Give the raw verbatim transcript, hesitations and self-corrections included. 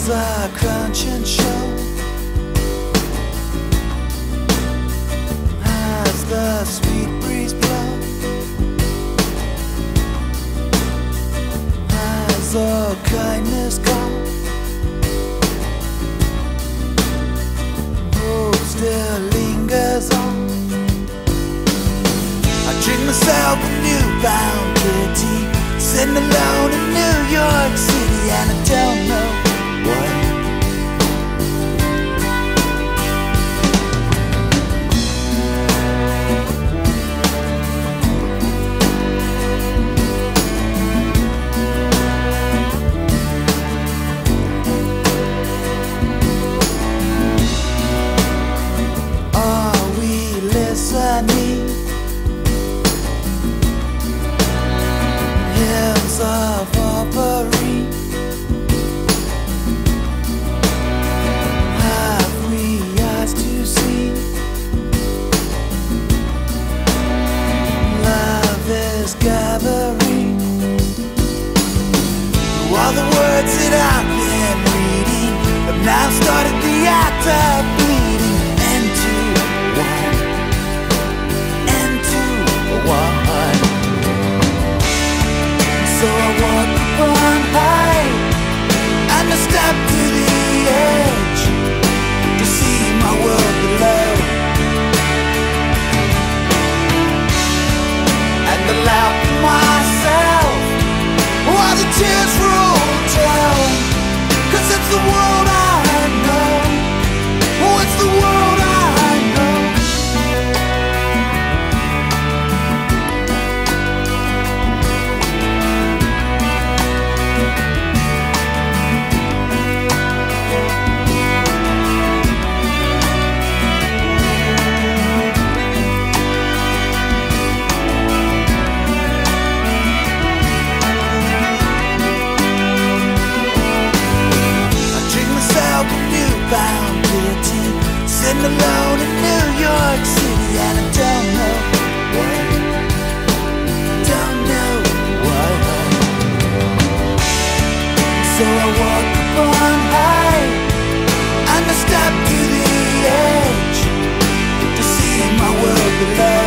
As I crunch and show, as the sweet breeze blows, as all kindness goes, hope still lingers on. I drink myself a newfound pity, sitting alone in New York City, and I don't know why. Are we listening? Hymns of offering. Have we eyes to see? Love is gathering. All the words that I've been reading have now started the act of bleeding into one, into one. So I walk upon high and I step to the edge to see my world below, and I laugh to myself while the tears roll down, 'cause it's the world I know. Oh, it's the world I know. Found pity, sitting alone in New York City, and I don't know why, don't know why. So I walk upon high and I step to the edge to see my world below.